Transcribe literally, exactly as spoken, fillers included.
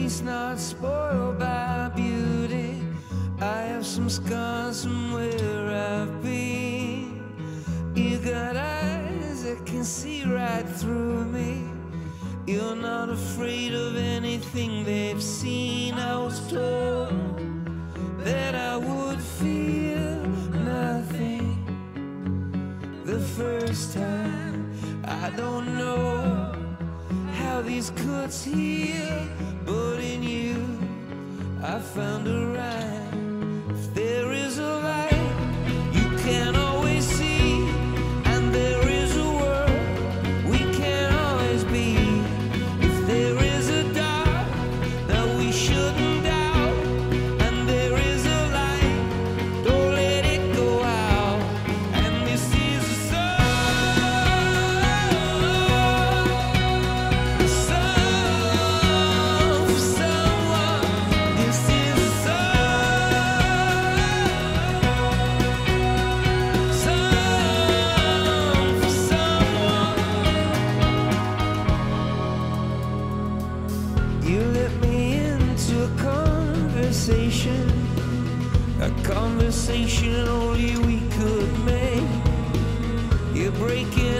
face not spoiled by beauty. I have some scars from where I've been. You got eyes that can see right through me. You're not afraid of anything they've seen. I was told that I would feel nothing the first time. I don't know how these cuts heal, but in you I found a rhyme. If there is a light you can always see, and there is a world we can always be. If there is a dark that we shouldn't doubt, and there is a light, don't let it go out. And this is a song, a song for someone. This is a song, song for someone. You let me into a conversation, a conversation only we could make. You're breaking